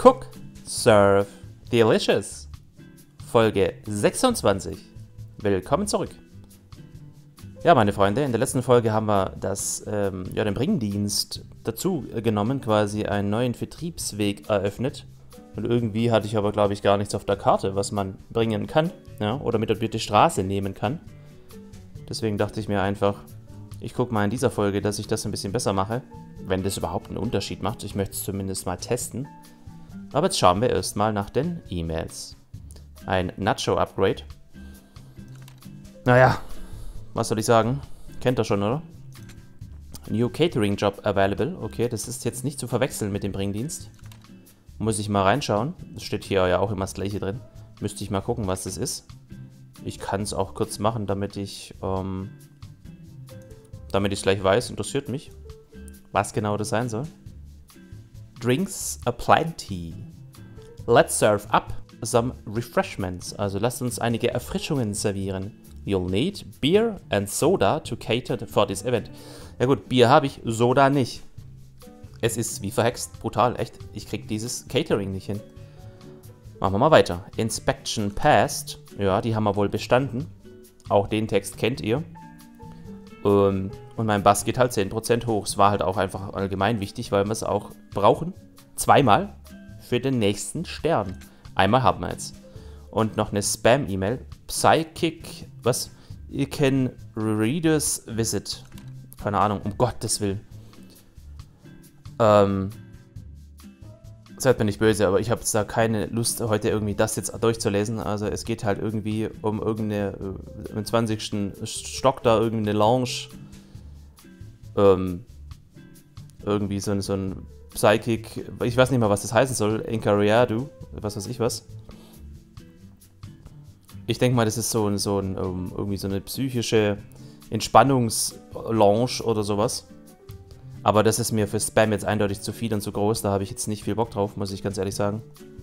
Cook, Serve, Delicious. Folge 26. Willkommen zurück. Ja, meine Freunde, in der letzten Folge haben wir den Bringdienst dazu genommen, quasi einen neuen Vertriebsweg eröffnet. Und irgendwie hatte ich aber, glaube ich, gar nichts auf der Karte, was man bringen kann, ja, oder mit die Straße nehmen kann. Deswegen dachte ich mir einfach, ich gucke mal in dieser Folge, dass ich das ein bisschen besser mache, wenn das überhaupt einen Unterschied macht. Ich möchte es zumindest mal testen. Aber jetzt schauen wir erstmal nach den E-Mails. Ein Nacho-Upgrade. Naja, was soll ich sagen? Kennt ihr schon, oder? New Catering Job available. Okay, das ist jetzt nicht zu verwechseln mit dem Bringdienst. Muss ich mal reinschauen. Es steht hier ja auch immer das gleiche drin. Müsste ich mal gucken, was das ist. Ich kann es auch kurz machen, damit ich es gleich weiß. Interessiert mich, was genau das sein soll. Drinks aplenty. Let's serve up some refreshments. Also lasst uns einige Erfrischungen servieren. You'll need beer and soda to cater for this event. Ja gut, Bier habe ich, Soda nicht. Es ist wie verhext, brutal, echt. Ich krieg dieses Catering nicht hin. Machen wir mal weiter. Inspection passed. Ja, die haben wir wohl bestanden. Auch den Text kennt ihr. Und mein Bass geht halt 10% hoch. Es war halt auch einfach allgemein wichtig, weil wir es auch brauchen. Zweimal für den nächsten Stern. Einmal haben wir jetzt. Und noch eine Spam-E-Mail. Psychic, was? You can readers visit. Keine Ahnung, um Gottes Willen. Seid mir nicht böse, aber ich habe da keine Lust, heute irgendwie das jetzt durchzulesen. Also es geht halt irgendwie um im 20. Stock da irgendeine Lounge. Irgendwie so ein Psychic, ich weiß nicht mal, was das heißen soll. Encariadu, was weiß ich was. Ich denke mal, das ist irgendwie so eine psychische Entspannungslounge oder sowas. Aber das ist mir für Spam jetzt eindeutig zu viel und zu groß. Da habe ich jetzt nicht viel Bock drauf, muss ich ganz ehrlich sagen.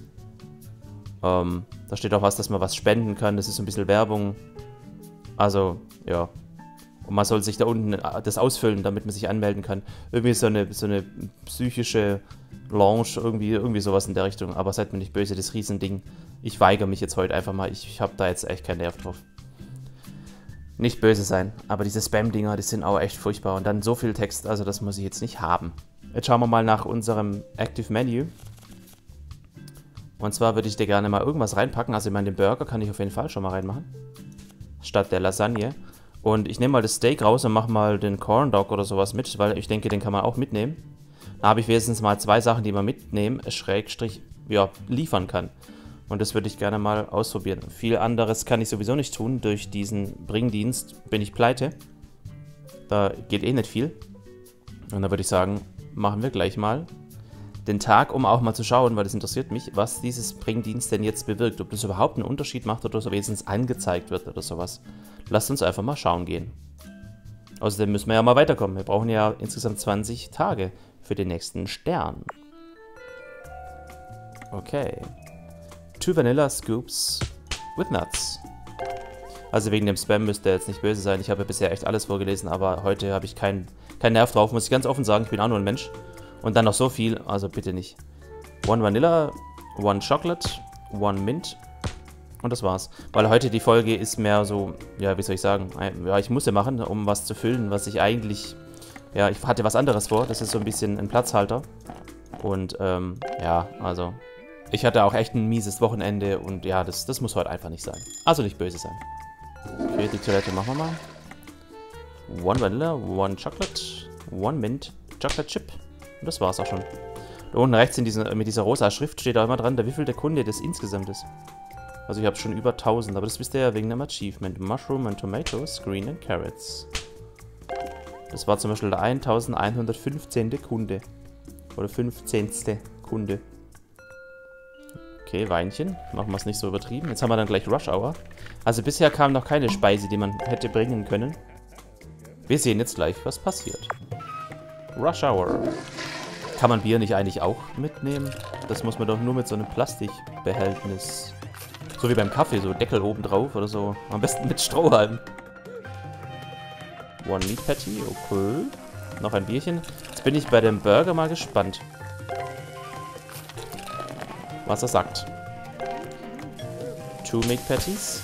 Da steht auch was, dass man was spenden kann. Das ist so ein bisschen Werbung. Also, ja. Und man soll sich da unten das ausfüllen, damit man sich anmelden kann. Irgendwie so eine psychische Lounge, irgendwie sowas in der Richtung. Aber seid mir nicht böse, das Riesending. Ich weigere mich jetzt heute einfach mal. Ich habe da jetzt echt keinen Nerv drauf. Nicht böse sein, aber diese Spam-Dinger, die sind auch echt furchtbar. Und dann so viel Text, also das muss ich jetzt nicht haben. Jetzt schauen wir mal nach unserem Active Menu. Und zwar würde ich dir gerne mal irgendwas reinpacken. Also ich meine, den Burger kann ich auf jeden Fall schon mal reinmachen. Statt der Lasagne. Und ich nehme mal das Steak raus und mache mal den Corn Dog oder sowas mit, weil ich denke, den kann man auch mitnehmen. Da habe ich wenigstens mal 2 Sachen, die man mitnehmen, liefern kann. Und das würde ich gerne mal ausprobieren. Viel anderes kann ich sowieso nicht tun. Durch diesen Bringdienst bin ich pleite. Da geht eh nicht viel. Und da würde ich sagen, machen wir gleich mal den Tag, um auch mal zu schauen, weil das interessiert mich, was dieses Bringdienst denn jetzt bewirkt. Ob das überhaupt einen Unterschied macht oder so wenigstens angezeigt wird oder sowas. Lasst uns einfach mal schauen gehen. Außerdem müssen wir ja mal weiterkommen. Wir brauchen ja insgesamt 20 Tage für den nächsten Stern. Okay. 2 Vanilla Scoops with Nuts. Also wegen dem Spam müsst ihr jetzt nicht böse sein. Ich habe ja bisher echt alles vorgelesen, aber heute habe ich keinen Nerv drauf, muss ich ganz offen sagen. Ich bin auch nur ein Mensch. Und dann noch so viel, also bitte nicht. 1 Vanilla, 1 Chocolate, 1 Mint. Und das war's. Weil heute die Folge ist mehr so, ja, wie soll ich sagen, ja, ich muss ja machen, um was zu füllen, was ich eigentlich, ja, ich hatte was anderes vor. Das ist so ein bisschen ein Platzhalter. Und, ja, also, ich hatte auch echt ein mieses Wochenende und ja, das muss heute einfach nicht sein. Also nicht böse sein. Okay, die Toilette machen wir mal. 1 Vanilla, 1 Chocolate, 1 Mint, Chocolate Chip. Und das war's auch schon. Da unten rechts mit dieser rosa Schrift steht da immer dran, der wievielte Kunde das insgesamt ist. Also ich habe schon über 1000, aber das wisst ihr ja wegen dem Achievement. Mushroom and Tomatoes, Green and Carrots. Das war zum Beispiel der 1115. Kunde. Oder 15. Kunde. Okay, Weinchen. Machen wir es nicht so übertrieben. Jetzt haben wir dann gleich Rush Hour. Also bisher kam noch keine Speise, die man hätte bringen können. Wir sehen jetzt gleich, was passiert. Rush Hour. Kann man Bier nicht eigentlich auch mitnehmen? Das muss man doch nur mit so einem Plastikbehältnis. So wie beim Kaffee, so Deckel oben drauf oder so. Am besten mit Strohhalm. 1 Meat Patty, okay. Noch ein Bierchen. Jetzt bin ich bei dem Burger mal gespannt. was er sagt. 2 Meat Patties.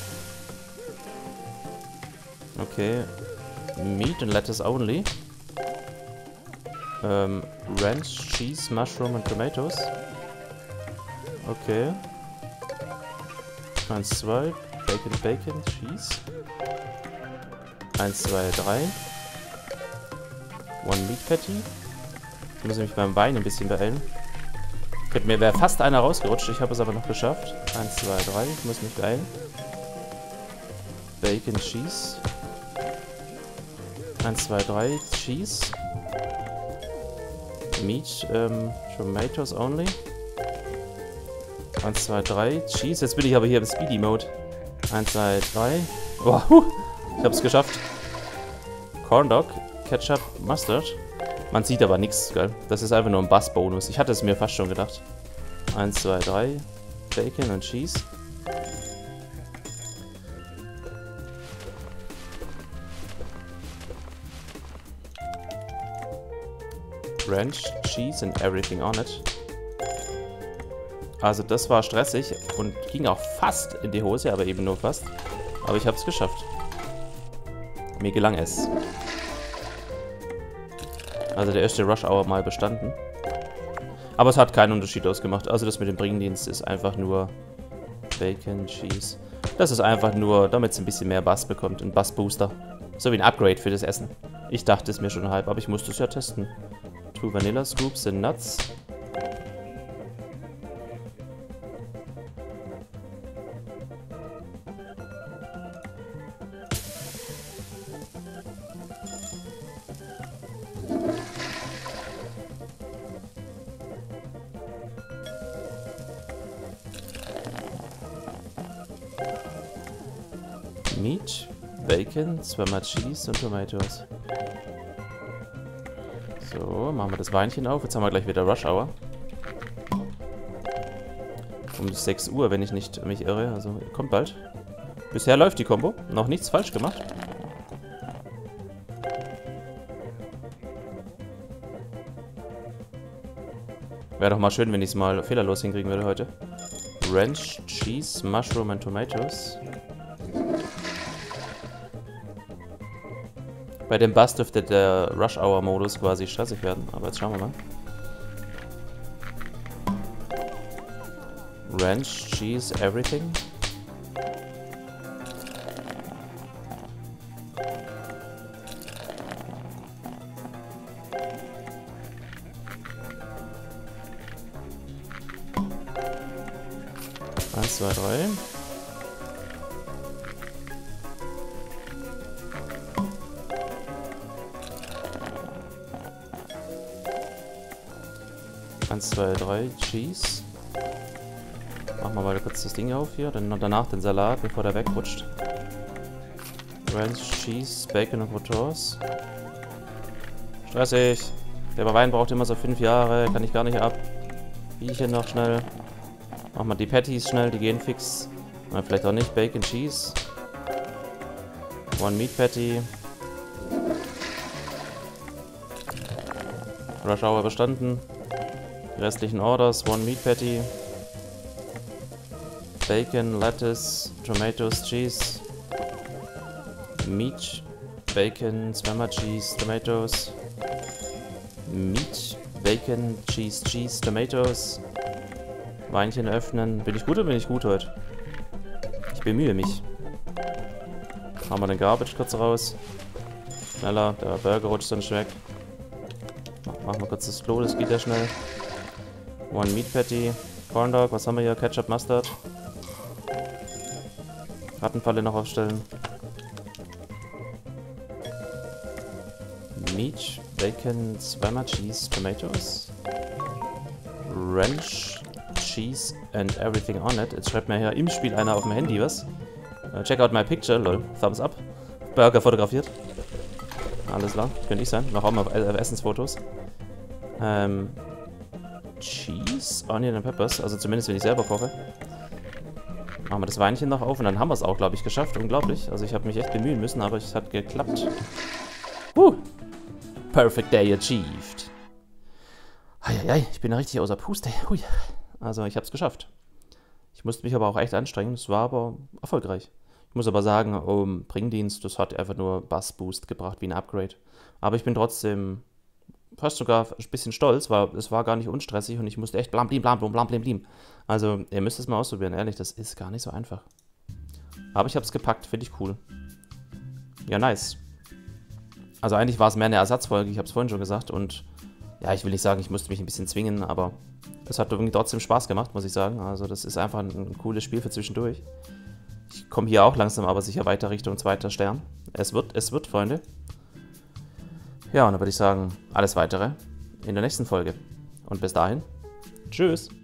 Okay. Meat and lettuce only. Ranch, Cheese, Mushroom and Tomatoes. Okay. 1, 2. Bacon, Cheese. 1, 2, 3. 1 Meat Patty. Ich muss mich beim Wein ein bisschen beeilen. Mir wäre fast einer rausgerutscht, ich habe es aber noch geschafft. 1, 2, 3. Ich muss mich beeilen. Bacon, Cheese. 1, 2, 3. Cheese. Meat, Tomatoes only. 1, 2, 3. Cheese. Jetzt bin ich aber hier im Speedy Mode. 1, 2, 3. Oh, ich habe es geschafft. Corn Dog, Ketchup, Mustard. Man sieht aber nichts, gell? Das ist einfach nur ein Bass-Bonus. Ich hatte es mir fast schon gedacht. 1, 2, 3. Bacon und Cheese. Ranch, Cheese and everything on it. Also das war stressig und ging auch fast in die Hose, aber eben nur fast. Aber ich habe es geschafft. Mir gelang es. Also der erste Rush Hour mal bestanden. Aber es hat keinen Unterschied ausgemacht. Also das mit dem Bringdienst ist einfach nur Bacon, Cheese. Das ist einfach nur, damit es ein bisschen mehr Bass bekommt. Ein Bass-Booster. So wie ein Upgrade für das Essen. Ich dachte es mir schon halb, aber ich musste es ja testen. 2 Vanilla Scoops and Nuts. Meat, Bacon, 2 Cheese und Tomatoes. So, machen wir das Weinchen auf. Jetzt haben wir gleich wieder Rush Hour. Um 6 Uhr, wenn ich nicht mich irre. Also kommt bald. Bisher läuft die Kombo. Noch nichts falsch gemacht. Wäre doch mal schön, wenn ich es mal fehlerlos hinkriegen würde heute. Ranch, Cheese, Mushroom and Tomatoes. Bei dem Bass dürfte der Rush Hour Modus quasi stressig werden, aber jetzt schauen wir mal. Ranch, Cheese, everything. Eins, zwei, drei. Eins, zwei, drei, Cheese. Machen wir mal kurz das Ding auf hier, dann danach den Salat, bevor der wegrutscht. Ranch, Cheese, Bacon und Croutons. Stressig. Der Wein braucht immer so 5 Jahre, kann ich gar nicht ab. Riechen noch schnell. Machen wir die Patties schnell, die gehen fix. Oder vielleicht auch nicht. Bacon, Cheese. 1 Meat Patty. Rush Hour bestanden. Die restlichen Orders. 1 Meat Patty. Bacon, Lettuce, Tomatoes, Cheese. Meat, Bacon, 2 Cheese, Tomatoes. Meat, Bacon, Cheese, Cheese, Tomatoes. Weinchen öffnen. Bin ich gut oder bin ich gut heute? Ich bemühe mich. Haben wir den Garbage kurz raus. Schneller, der Burger rutscht sonst weg. Machen wir kurz das Klo, das geht ja schnell. 1 Meat Patty. Corn Dog, was haben wir hier? Ketchup, Mustard. Rattenfalle noch aufstellen. Meat, Bacon, 2 Cheese, Tomatoes. Ranch, Cheese and everything on it. Jetzt schreibt mir hier im Spiel einer auf dem Handy was. Check out my picture, lol. Thumbs up. Burger fotografiert. Alles klar, könnte ich sein. Noch auch mal Essensfotos. Cheese, Onion and Peppers. Also zumindest, wenn ich selber koche. Machen wir das Weinchen noch auf und dann haben wir es auch, glaube ich, geschafft. Unglaublich. Also ich habe mich echt bemühen müssen, aber es hat geklappt. Perfect day achieved. Eieiei, ich bin ja richtig außer Puste. Hui. Also ich habe es geschafft. Ich musste mich aber auch echt anstrengen, es war aber erfolgreich. Ich muss aber sagen, Bringdienst, das hat einfach nur Bass-Boost gebracht wie ein Upgrade. Aber ich bin trotzdem fast sogar ein bisschen stolz, weil es war gar nicht unstressig und ich musste echt blam, blim, blam, blam, blam, blim, blim. Also, ihr müsst es mal ausprobieren, ehrlich, das ist gar nicht so einfach. Aber ich habe es gepackt, finde ich cool. Ja, nice. Also eigentlich war es mehr eine Ersatzfolge, ich habe es vorhin schon gesagt und ja, ich will nicht sagen, ich musste mich ein bisschen zwingen, aber es hat irgendwie trotzdem Spaß gemacht, muss ich sagen. Also das ist einfach ein cooles Spiel für zwischendurch. Ich komme hier auch langsam aber sicher weiter Richtung 2. Stern. Es wird, Freunde. Ja, und dann würde ich sagen, alles Weitere in der nächsten Folge. Und bis dahin, tschüss.